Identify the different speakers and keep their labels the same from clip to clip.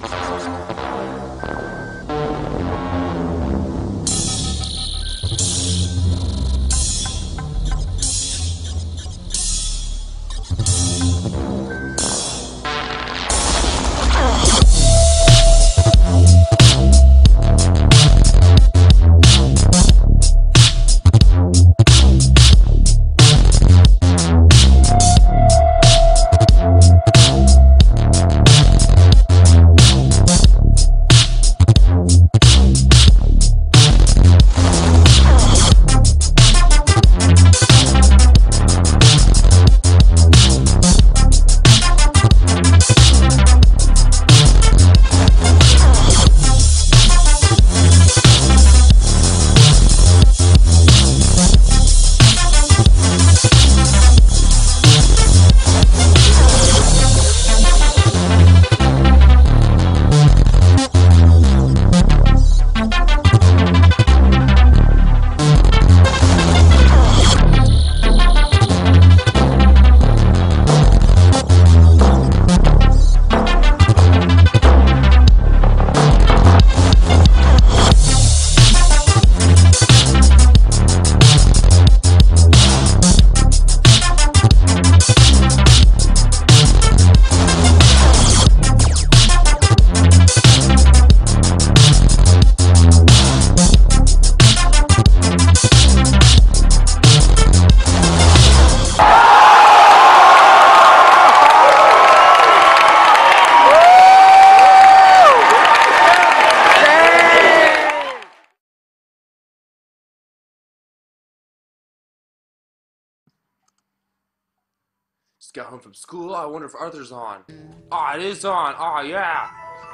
Speaker 1: Just got home from school. I wonder if Arthur's on. Oh, it is on. Oh, yeah.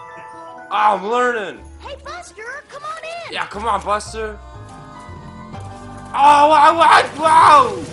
Speaker 1: Oh, I'm learning.
Speaker 2: Hey, Buster, come on in.
Speaker 1: Yeah, come on, Buster. Oh, wow.